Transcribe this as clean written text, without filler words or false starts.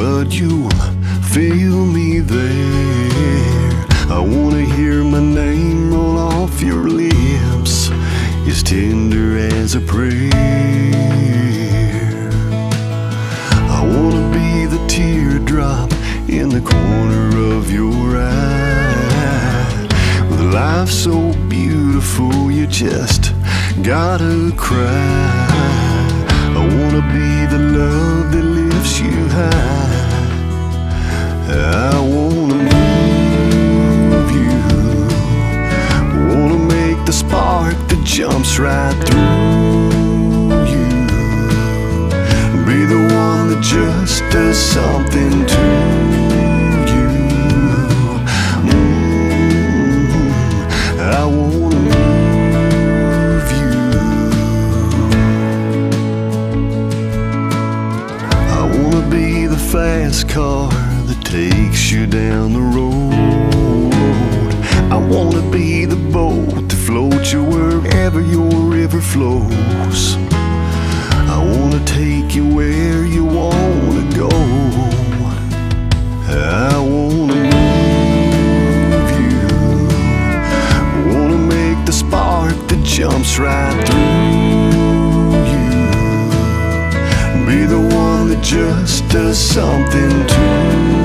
but you'll feel me there. I wanna hear my name roll off your lips, as tender as a prayer. I wanna be the teardrop in the corner of your eye. With life so beautiful, you just gotta cry. I wanna be the love that lifts you high. I wanna move you, wanna make the spark that jumps right through you, be the one that just does something to you. I wanna move you. I wanna be the fast car that takes you down the road. I wanna be the boat that floats you wherever your river flows. I wanna take you where you wanna go. I wanna move you, wanna make the spark that jumps right through you, be the one that just does something to you.